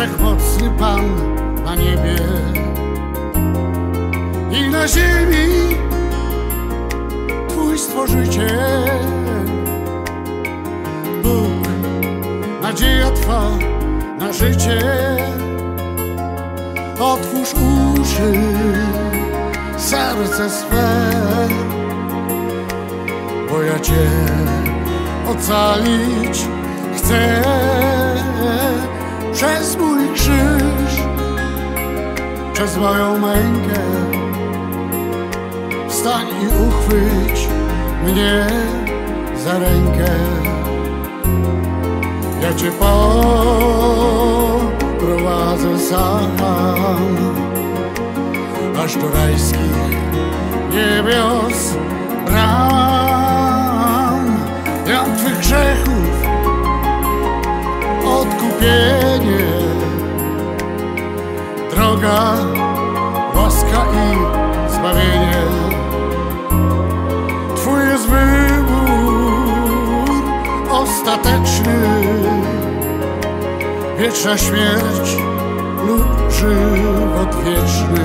wszechmocny Pan na niebie i na ziemi, Twój Stworzyciel. Bóg, nadzieja Twa na życie. Otwórz uszy, serce swe, bo ja Cię ocalić chcę. Przez mój krzyż, przez moją mękę, wstań i uchwyć mnie za rękę. Ja Cię poprowadzę sam, aż do rajskich niebios bram. Jam Twych grzechów odkupienie, droga, łaska i zbawienie. Twój jest wybór ostateczny, wieczna śmierć lub żywot wieczny.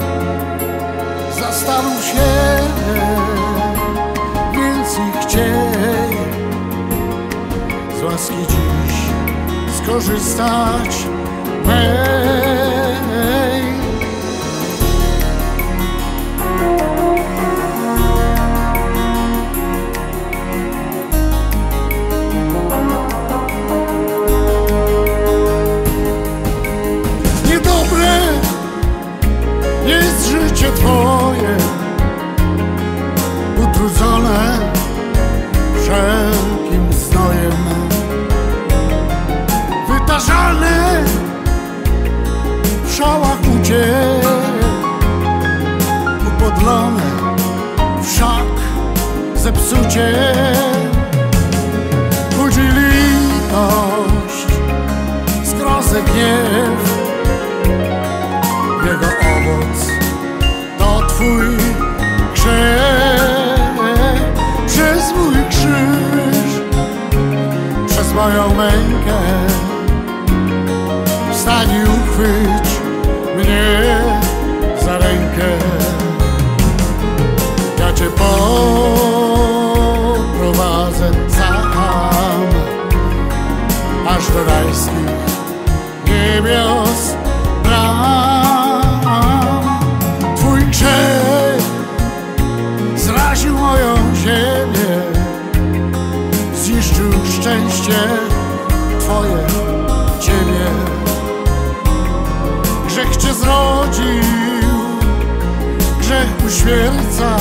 Zastanów się, więc i chciej z łaski dziś skorzystać mej. Niedobre jest życie Twoje, utrudzone wszelkim znojem, wytarzane w szałach uciek, upodlone wszak zepsucie. Budzi litość, zgrozę, gniew, jego owoc to Twój grzech. Przez mój krzyż, przez moją mękę, wstań i uchwyć mnie za rękę. Ja Cię poprowadzę sam, aż do rajskich niebios bram. Twój grzech zraził moją ziemię, zniszczył szczęście Twoje, Ciebie. Grzech Cię zrodził, grzech uśmierca,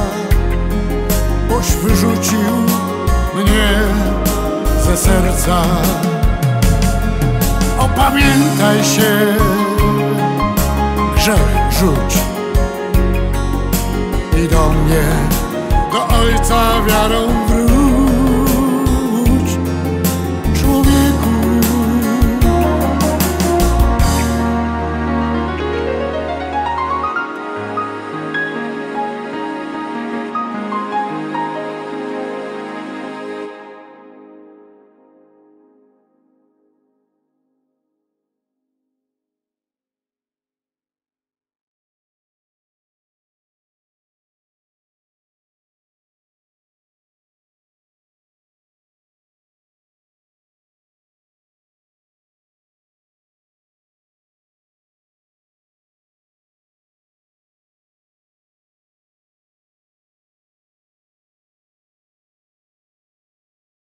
boś wyrzucił mnie ze serca. Opamiętaj się, grzech rzuć i do mnie, do Ojca wiarą wróć.